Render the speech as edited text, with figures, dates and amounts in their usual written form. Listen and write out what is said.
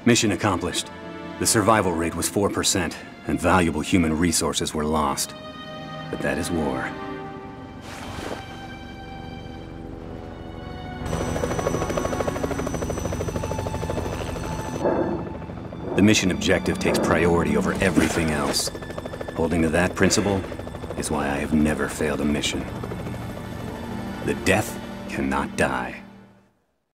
Mission accomplished. The survival rate was 4%, and valuable human resources were lost. But that is war. The mission objective takes priority over everything else. Holding to that principle is why I have never failed a mission. The death cannot die.